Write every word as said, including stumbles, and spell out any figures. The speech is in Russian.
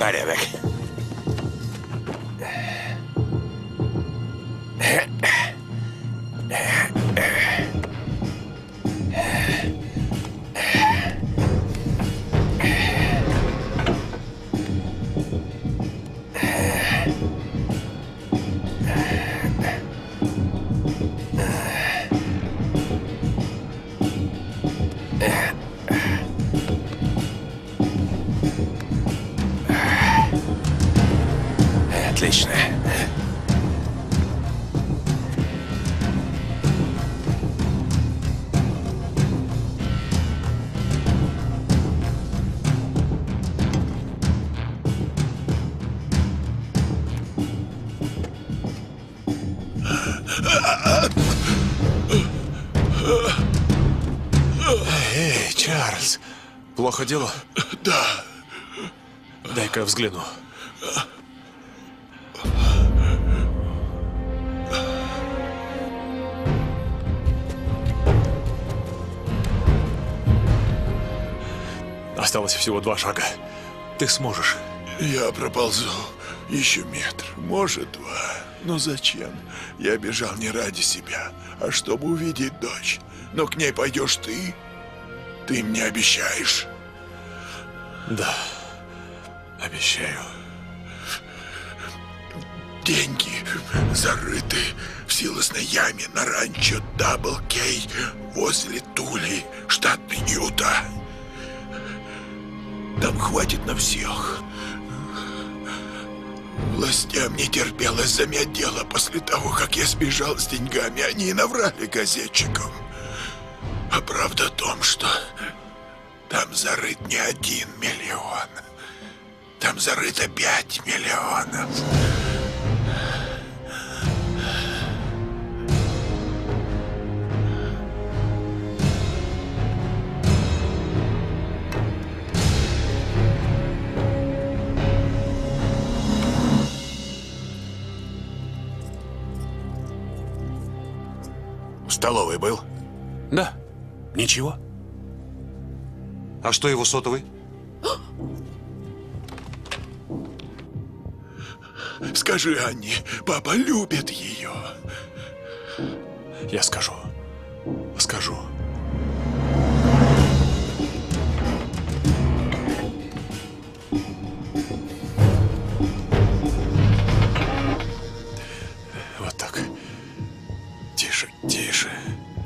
Порядок. Отлично. Эй, Чарльз, плохо дело? Да. Дай-ка взгляну. Осталось всего два шага. Ты сможешь. Я проползу еще метр, может два. Но зачем? Я бежал не ради себя, а чтобы увидеть дочь. Но к ней пойдешь ты? Ты мне обещаешь? Да, обещаю. Деньги зарыты в силосной яме на ранчо Дабл Кей возле Тули, штат Миньюта. Там хватит на всех. Властям не терпелось замять дело после того, как я сбежал с деньгами. Они и наврали газетчикам. А правда в том, что там зарыт не один миллион. Там зарыто пять миллионов. В столовой был? Да. Ничего? А что его сотовый? Скажи Анне, папа любит ее. Я скажу. Скажу. Вот так. Тише, тише.